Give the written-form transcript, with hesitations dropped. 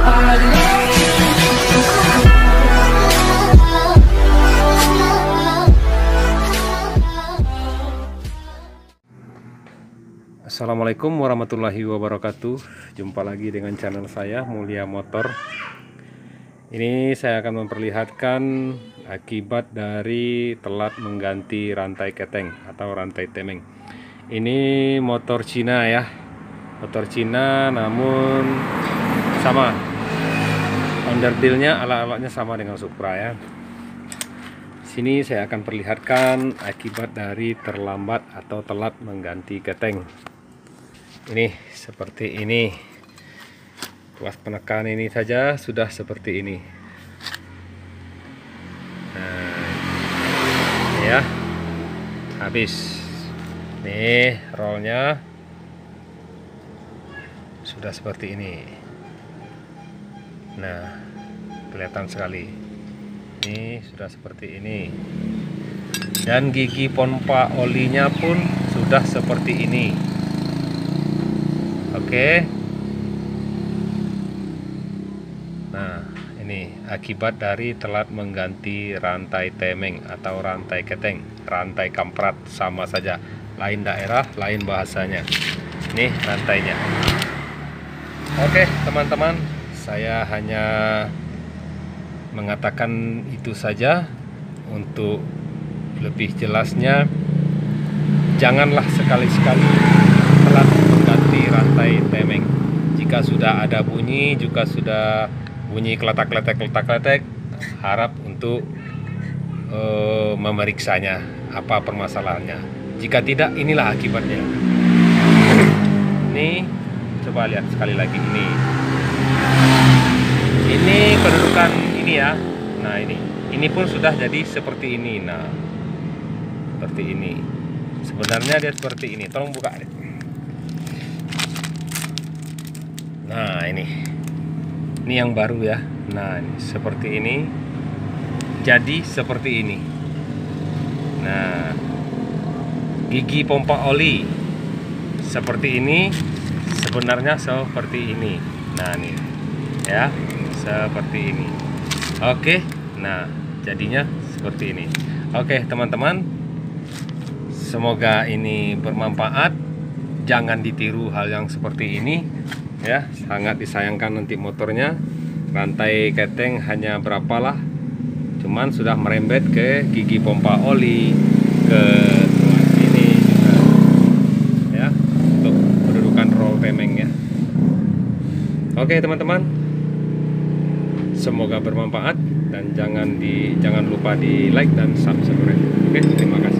Assalamualaikum warahmatullahi wabarakatuh. Jumpa lagi dengan channel saya, Mulia Motor. Ini saya akan memperlihatkan akibat dari telat mengganti rantai keteng atau rantai temeng. Ini motor Cina ya, motor Cina, namun sama underdealnya, alat-alatnya sama dengan Supra ya. Sini saya akan perlihatkan akibat dari terlambat atau telat mengganti keteng. Ini seperti ini, tuas penekan ini saja sudah seperti ini. Nah, ini ya, habis. Nih rollnya sudah seperti ini. Nah, kelihatan sekali. Ini sudah seperti ini. Dan gigi pompa olinya pun sudah seperti ini. Oke. Nah, ini akibat dari telat mengganti rantai temeng atau rantai keteng. Rantai kamprat sama saja, lain daerah, lain bahasanya. Ini rantainya. Oke, teman-teman, saya hanya mengatakan itu saja. Untuk lebih jelasnya, janganlah sekali-sekali telat mengganti rantai temeng. Jika sudah ada bunyi, juga sudah bunyi kletak-kletek, harap untuk memeriksanya apa permasalahannya. Jika tidak, inilah akibatnya. Ini coba lihat sekali lagi, ini kedudukan ini ya. Nah, ini pun sudah jadi seperti ini. Nah, seperti ini. Sebenarnya dia seperti ini. Tolong buka. Nah, ini yang baru ya. Nah, ini seperti ini. Jadi seperti ini. Nah, gigi pompa oli seperti ini. Sebenarnya seperti ini. Nah, ini ya, seperti ini. Oke. Nah, jadinya seperti ini. Oke, teman-teman, semoga ini bermanfaat. Jangan ditiru hal yang seperti ini ya. Sangat disayangkan nanti motornya. Rantai keteng hanya berapalah, cuman sudah merembet ke gigi pompa oli, ke ini juga ya, untuk kedudukan roll temeng ya. Oke, teman-teman, semoga bermanfaat dan jangan lupa di like dan subscribe. Oke, terima kasih.